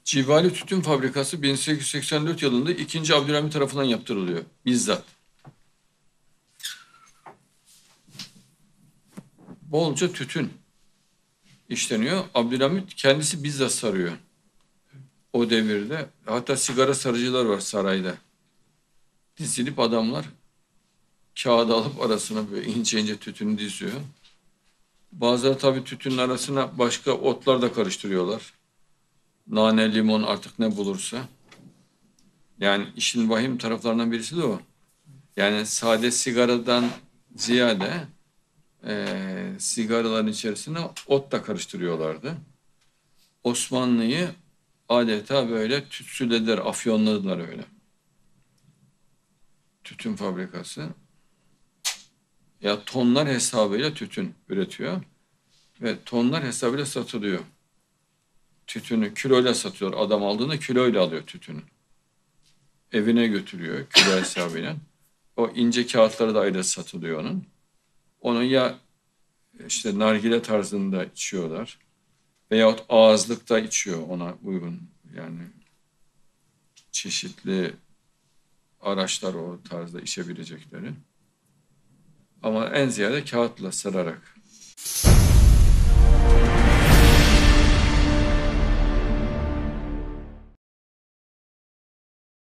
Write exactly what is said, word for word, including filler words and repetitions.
Civali Tütün Fabrikası bin sekiz yüz seksen dört yılında ikinci Abdülhamit tarafından yaptırılıyor. Bizzat. Bolca tütün işleniyor. Abdülhamit kendisi bizzat sarıyor. O devirde. Hatta sigara sarıcılar var sarayda. Dizilip adamlar kağıdı alıp arasına böyle ince ince tütünü diziyor. Bazıları tabii tütünün arasına başka otlar da karıştırıyorlar. Nane, limon artık ne bulursa. Yani işin vahim taraflarından birisi de o. Yani sade sigaradan ziyade e, sigaraların içerisine ot da karıştırıyorlardı. Osmanlı'yı adeta böyle tütsülediler, afyonladılar öyle. Tütün fabrikası. Ya tonlar hesabıyla tütün üretiyor ve tonlar hesabıyla satılıyor. Tütünü kiloyla satıyor. Adam aldığında kiloyla alıyor tütünü. Evine götürüyor kilo hesabıyla. O ince kağıtları da ayrı satılıyor onun. Onu ya işte nargile tarzında içiyorlar veyahut ağızlıkta içiyor ona uygun. Yani çeşitli araçlar o tarzda içebilecekleri. Ama en ziyade kağıtla sararak.